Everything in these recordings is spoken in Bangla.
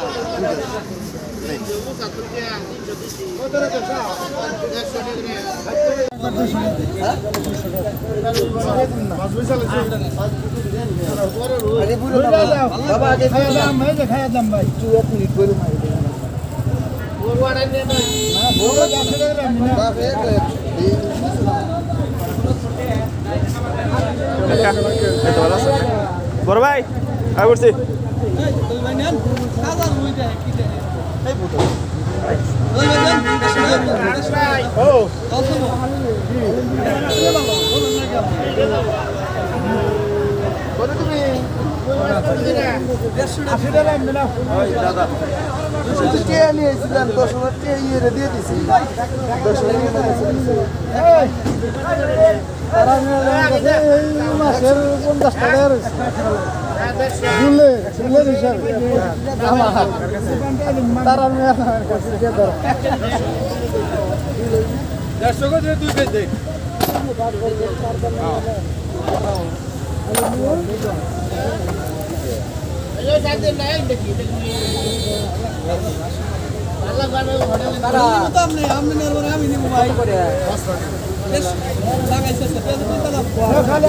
বড় ভাই আয় করছি নিয়েছিলাম 10,000 টাকা ইয়ে দিয়ে দিছি 10,000 মাসের 50 টাকা রয়েছে বুলের হিসাবে তারা আমার কাছে দিয়ে দাও 150 করে 2 কেজি দে এই সাথে নাই দেখি আল্লাহ বাবা হোটেলে তারা তো আমনে নরবরে আমি নিব ভাই করে লাগাইছে খালি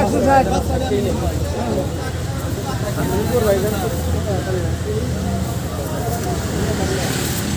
160